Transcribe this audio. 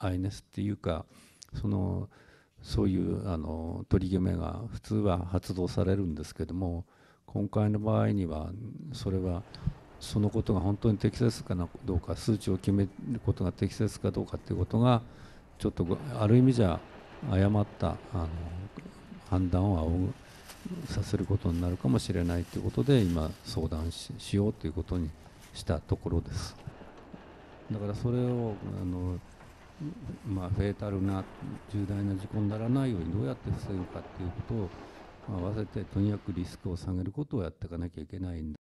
INS っていうか、そういう取り決めが普通は発動されるんですけども、今回の場合にはそのことが本当に適切かどうか、数値を決めることが適切かどうかということがちょっとある意味じゃ誤った判断を仰ぐさせることになるかもしれないということで、今相談しようということにしたところです。だからそれをフェータルな重大な事故にならないようにどうやって防ぐかということを合わせて、とにかくリスクを下げることをやっていかなきゃいけないんだ